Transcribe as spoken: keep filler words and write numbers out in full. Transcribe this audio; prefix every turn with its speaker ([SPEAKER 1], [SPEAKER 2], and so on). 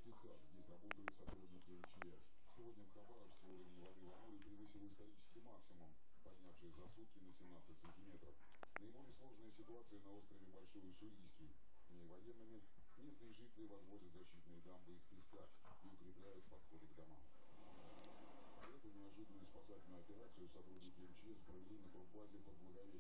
[SPEAKER 1] детский сад. Здесь работают сотрудники эм че эс. Сегодня в Хабаровске уровень воды в Амуре превысил исторический максимум, поднявшись за сутки на семнадцать сантиметров. Наиболее сложная ситуация на острове Большой Уссурийский. Военными местные жители возводят защитные дамбы из песка и укрепляют подходы к домам. Эту неожиданную спасательную операцию сотрудники эм че эс провели на турбазе под Благовещением.